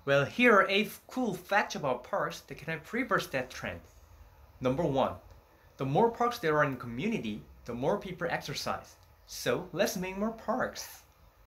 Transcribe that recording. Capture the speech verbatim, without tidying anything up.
Well, here are eight cool facts about parks that can help reverse that trend. Number one, the more parks there are in a community, the more people exercise. So let's make more parks.